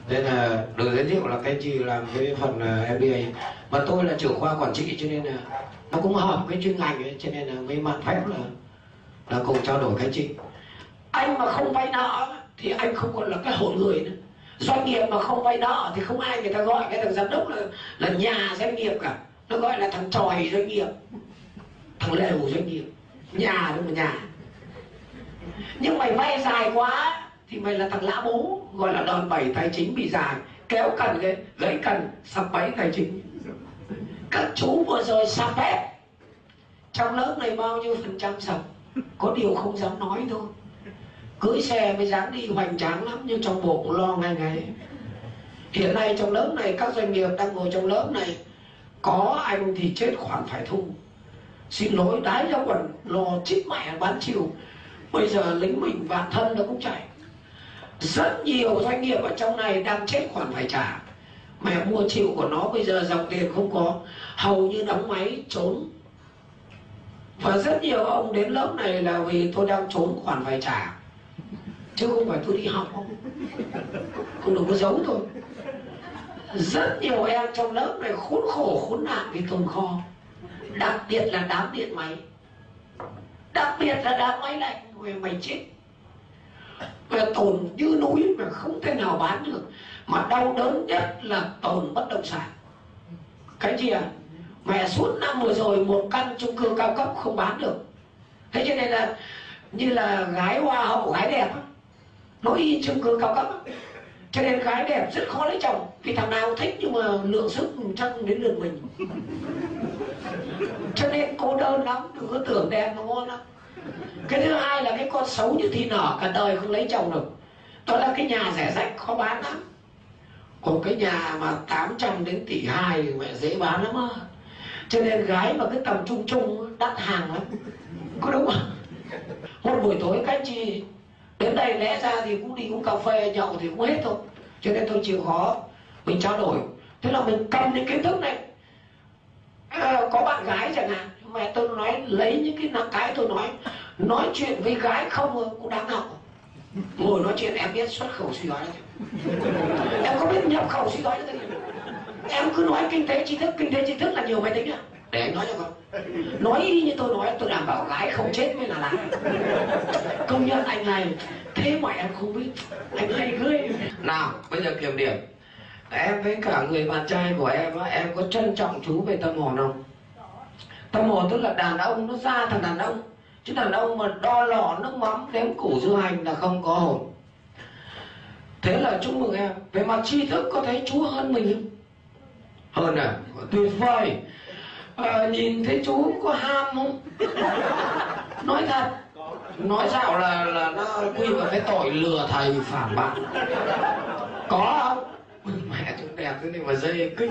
Nên là được giới thiệu là các anh chị làm cái phần MBA, và tôi là trưởng khoa quản trị cho nên là nó cũng hợp cái chuyên ngành ấy, cho nên là mới mạn phép là cùng trao đổi các anh chị. Anh mà không vay nợ thì anh không còn là cái hồn người nữa. Doanh nghiệp mà không vay nợ thì không ai người ta gọi cái thằng giám đốc là nhà doanh nghiệp cả, nó gọi là thằng tròi doanh nghiệp, thằng lều doanh nghiệp, nhà đúng là nhà. Nhưng mày vay dài quá thì mày là thằng lã bố, gọi là đòn bẩy tài chính bị dài, kéo cần cái gãy cần, sập bẫy tài chính. Các chú vừa rồi sập hết. Trong lớp này bao nhiêu % sập, có điều không dám nói thôi. Cưỡi xe mới dám đi hoành tráng lắm, nhưng trong bộ cũng lo ngay ngay. Hiện nay trong lớp này, các doanh nghiệp đang ngồi trong lớp này, có anh thì chết khoản phải thu. Xin lỗi đái ra quần, lo chít mẹ bán chiều. Bây giờ lính mình vạn thân nó cũng chạy. Rất nhiều doanh nghiệp ở trong này đang chết khoản phải trả. Mẹ mua chịu của nó bây giờ dòng tiền không có, hầu như đóng máy trốn. Và rất nhiều ông đến lớp này là vì tôi đang trốn khoản phải trả, chứ không phải tôi đi học không đừng có giấu thôi. Rất nhiều em trong lớp này khốn khổ khốn nạn vì tồn kho, đặc biệt là đám điện máy, đặc biệt là đám máy lạnh. Mày chết, mày tồn như núi mà không thể nào bán được. Mà đau đớn nhất là tồn bất động sản. Cái gì à? Mẹ suốt năm vừa rồi một căn chung cư cao cấp không bán được. Thế cho nên là như là gái hoa hậu, gái đẹp á, nó y chung cư cao cấp á. Cho nên gái đẹp rất khó lấy chồng, vì thằng nào thích nhưng mà lượng sức chắc đến lượt mình. Cho nên cô đơn lắm, đừng có tưởng đẹp mà ngon lắm. Cái thứ hai là cái con xấu như thì nở cả đời không lấy chồng được. Đó là cái nhà rẻ rách khó bán lắm. Còn cái nhà mà 800 đến tỷ 2 thì mẹ dễ bán lắm á. Cho nên gái mà cái tầm trung trung đắt hàng lắm. Có đúng không? Một buổi tối các anh chị đến đây lẽ ra thì cũng đi uống cà phê nhậu thì cũng hết thôi. Cho nên tôi chịu khó mình trao đổi. Thế là mình cầm những kiến thức này. Có bạn gái chẳng hạn, mẹ tôi nói lấy những cái tôi nói chuyện với gái không cũng đáng học. Ngồi nói chuyện em biết xuất khẩu suy thoái đấy. Em có biết nhập khẩu suy thoái đấy. Em cứ nói kinh tế tri thức là nhiều máy tính à? Để anh nói cho con. Nói y như tôi nói, tôi đảm bảo gái không chết mới là lạ. Công nhận anh này, thế mà em không biết. Anh hay ghê. Nào, bây giờ kiểm điểm. Em với cả người bạn trai của em có trân trọng chú về tâm hồn không? Tâm hồn tức là đàn ông nó ra thằng đàn ông. Chứ đàn ông mà đo lò nước mắm đếm củ dưa hành là không có hồn. Thế là chúc mừng em. Về mặt tri thức có thấy chú hơn mình không? Hơn à? Tuyệt vời. Nhìn thấy chú có ham không? Nói thật. Nói dạo là nó quy vào cái tội lừa thầy phản bạn. Có không? Mẹ chú đẹp thế này mà dê kinh.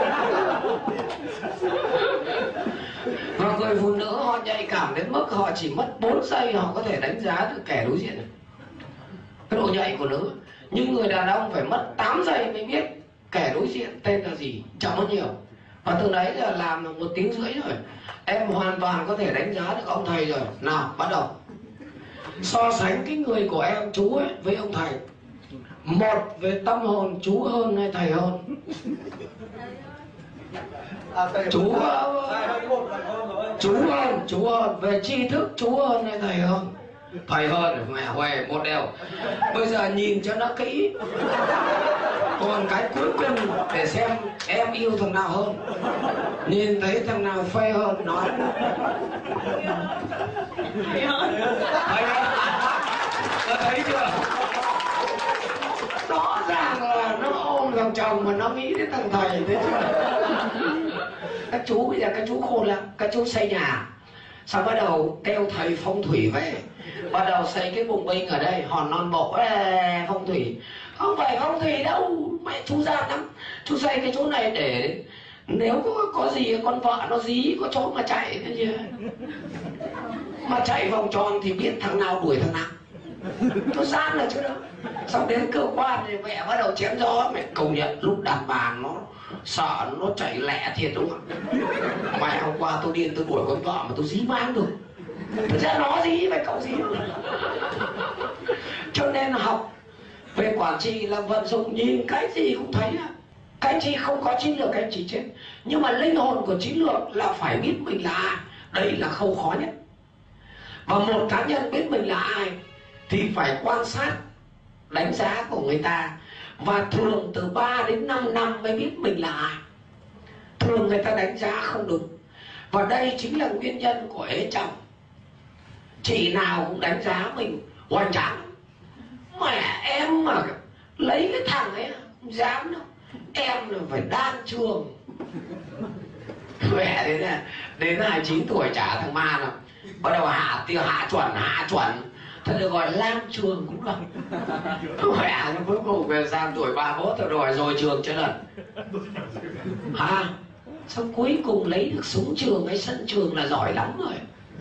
Và người phụ nữ họ nhạy cảm đến mức họ chỉ mất 4 giây họ có thể đánh giá được kẻ đối diện. Cái độ nhạy của nữ. Nhưng người đàn ông phải mất 8 giây mới biết kẻ đối diện tên là gì, chậm hơn nhiều. Và từ đấy là làm được 1 tiếng rưỡi rồi. Em hoàn toàn có thể đánh giá được ông thầy rồi. Nào, bắt đầu. So sánh cái người của em chú ấy với ông thầy. Một, về tâm hồn chú hơn hay thầy hơn? Chú hơn. Về tri thức chú hơn hay thầy hơn? Thầy hơn. Mẹ huề, một đều. Bây giờ nhìn cho nó kỹ. Còn cái cuối cùng để xem em yêu thằng nào hơn. Nhìn thấy thằng nào phê hơn nói. Thầy hơn. Thấy chưa? Rõ ràng là nó ôm thằng chồng mà nó nghĩ đến thằng thầy. Thế chứ. Các chú bây giờ các chú khôn lắm. Các chú xây nhà, xong bắt đầu kêu thầy phong thủy về, bắt đầu xây cái bùng binh ở đây hòn non bộ. Phong thủy không phải phong thủy đâu, mẹ chú gian lắm. Chú xây cái chỗ này để nếu có gì con vợ nó dí có chỗ mà chạy. Thế chứ mà chạy vòng tròn thì biết thằng nào đuổi thằng nào. Nó gian là chứ đâu. Xong đến cơ quan thì mẹ bắt đầu chém gió. Mẹ công nhận lúc đàn bà nó sợ nó chạy lẹ thiệt đúng không? Mày hôm qua tôi điên tôi đuổi con vợ mà tôi dí mang được. Thực ra nó dí phải cậu dí. Cho nên học Về quản trị là vận dụng, nhìn cái gì cũng thấy á. Các anh chị không có chiến lược các anh chị chết. Nhưng mà linh hồn của chiến lược là phải biết mình là ai. Đây là khâu khó nhất. Và một cá nhân biết mình là ai thì phải quan sát đánh giá của người ta. Và thường từ 3 đến 5 năm mới biết mình là ai. Thường người ta đánh giá không đúng. Và đây chính là nguyên nhân của ế chồng. Chị nào cũng đánh giá mình hoành tráng. Mẹ em mà lấy cái thằng ấy không dám đâu. Em là phải đan trường. Mẹ đến 29 tuổi trả thằng ma nào. Bắt đầu hạ chuẩn. Thật được gọi lam trường cũng được. Mẹ cuối cùng về giam tuổi 31 rồi trường chưa lần. Hả? Sao cuối cùng lấy được súng trường hay sân trường là giỏi lắm rồi.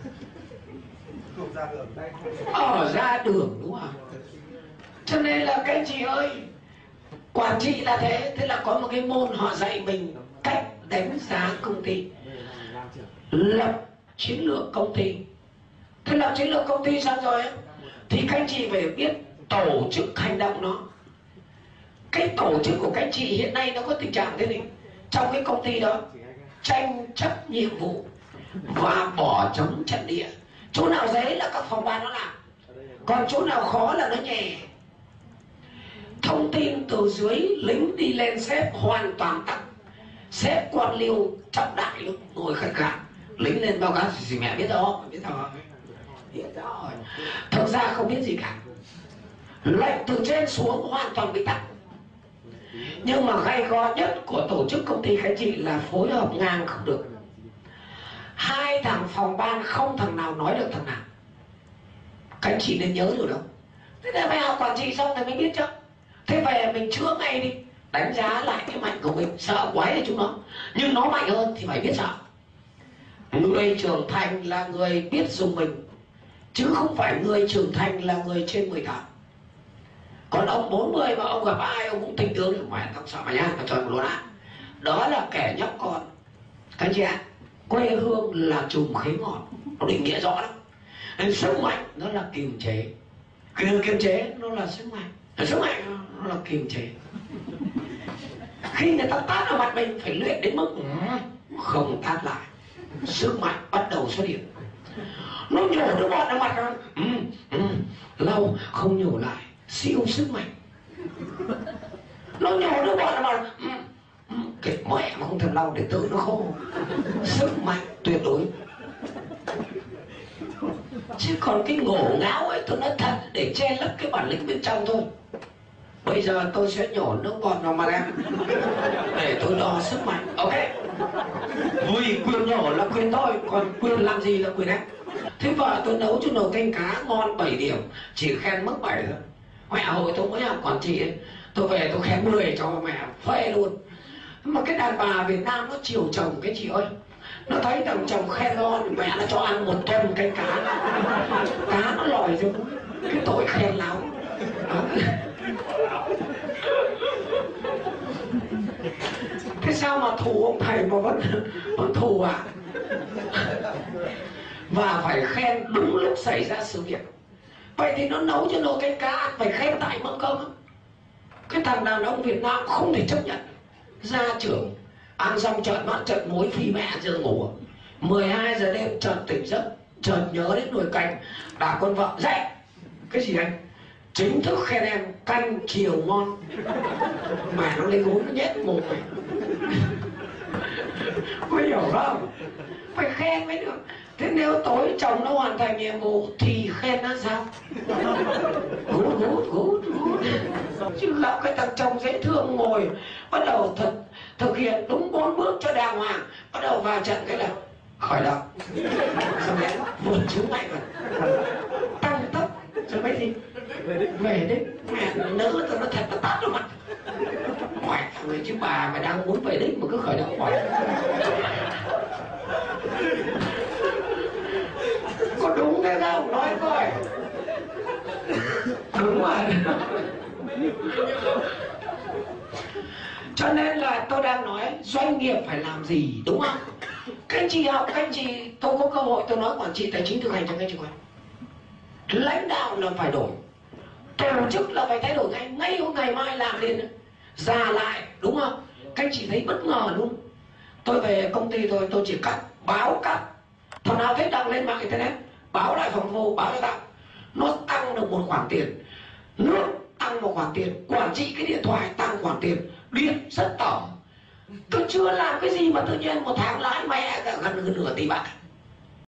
Ra đường đúng không? Cho nên là các anh chị ơi, quản trị là thế. Thế là có một cái môn họ dạy mình cách đánh giá công ty, lập chiến lược công ty. Thế lập chiến lược công ty xong rồi ấy, thì các anh chị phải biết tổ chức hành động nó. Cái tổ chức của các anh chị hiện nay nó có tình trạng thế này. Trong cái công ty đó tranh chấp nhiệm vụ và bỏ trống trận địa. Chỗ nào dễ là các phòng ban nó làm, còn chỗ nào khó là nó nhè. Thông tin từ dưới lính đi lên sếp hoàn toàn tắt. Sếp quan liêu trọng đại lúc ngồi khẩn khẳng, lính lên báo cáo gì mẹ biết rồi. Thực ra không biết gì cả. Lệnh từ trên xuống hoàn toàn bị tắt. Nhưng mà gay go nhất của tổ chức công ty các anh chị là phối hợp ngang không được. 2 thằng phòng ban không thằng nào nói được thằng nào. Các anh chị nên nhớ điều đó. Thế nên phải học quản trị xong thì mới biết chứ. Thế về mình chữa ngay đi, đánh giá lại cái mạnh của mình. Sợ quái là chúng nó, nhưng nó mạnh hơn thì phải biết sợ. Người trưởng thành là người biết dùng mình, chứ không phải người trưởng thành là người trên 18. Còn ông 40 mà ông gặp ai ông cũng tình tướng, mẹ tao sợ mày nhá, tao cho một luôn á. Đó là kẻ nhóc con. Các anh chị ạ, quê hương là chùm khế ngọt, nó định nghĩa rõ lắm. Nên sức mạnh nó là kiềm chế. Kiềm chế nó là sức mạnh. Sức mạnh nó là kiềm chế. Khi người ta tát vào mặt mình phải luyện đến mức không tát lại. Sức mạnh bắt đầu xuất hiện. Nó nhổ nước bọt vào mặt nó lâu không nhổ lại, siêu sức mạnh. Nó nhổ nước bọt vào mặt cái mẹ mà không thèm lau để tự nó khô. Sức mạnh tuyệt đối. Chứ còn cái ngổ ngáo ấy tôi nói thật để che lấp cái bản lĩnh bên trong thôi. Bây giờ tôi sẽ nhổ nước bọt vào mặt em để tôi đo sức mạnh. Ok. Vì quyền nhổ là quyền tôi, còn quyền làm gì là quyền em. Thế vợ tôi nấu cho nồi canh cá ngon 7 điểm, chỉ khen mức 7 thôi. Mẹ hồi tôi mới học quản trị ấy, tôi về tôi khen 10 cho mẹ phê luôn. Mà cái đàn bà Việt Nam nó chiều chồng cái chị ơi. Nó thấy thằng chồng khen ngon, mẹ nó cho ăn 1 tuần canh cá. Cá nó lòi ra cái tội khen láo. Thế sao mà thù ông thầy mà vẫn thù à? Và phải khen đúng lúc xảy ra sự việc. Vậy thì nó nấu cho nồi canh cá ăn phải khen tại mâm cơm. Cái thằng đàn ông Việt Nam không thể chấp nhận. Gia trưởng ăn xong trợn mắt trợn mối phi mẹ giờ ngủ. 12 giờ đêm chợt tỉnh giấc, chợt nhớ đến nồi canh. Đã con vợ dậy. Cái gì anh? Chính thức khen em canh chiều ngon. Mà nó lấy gối nó nhét mồm mày. Có hiểu không? Phải khen mới được. Thế nếu tối chồng nó hoàn thành nhiệm vụ thì khen nó sao? Gút. Chứ gặp cái thằng chồng dễ thương ngồi bắt đầu thực hiện đúng 4 bước cho đàng hoàng, bắt đầu vào trận cái là khỏi động. Xong đấy vượt chướng mạnh rồi, tăng tốc rồi mấy gì về đích. Mẹ nữ tao nó thật là tát vào mặt. Mẹ người chứ bà mày đang muốn về đích mà cứ khởi động khỏi. Có đúng thế không? Nói coi. Đúng rồi. Cho nên là tôi đang nói doanh nghiệp phải làm gì, đúng không? Các anh chị học, các anh chị, tôi có cơ hội tôi nói quản trị tài chính thực hành cho các anh chị coi. Lãnh đạo là phải đổi, tổ chức là phải thay đổi ngay hôm ngày mai làm liền, ra lại, đúng không? Các anh chị thấy bất ngờ luôn. Tôi về công ty tôi chỉ báo cắt, thằng nào thấy đăng lên mạng internet báo lại phòng vô, báo cho tao, nó tăng được một khoản tiền, nước tăng một khoản tiền, quản trị cái điện thoại tăng khoản tiền, điện rất tởm. Tôi chưa làm cái gì mà tự nhiên một tháng lãi mẹ cả gần nửa tỷ bạc.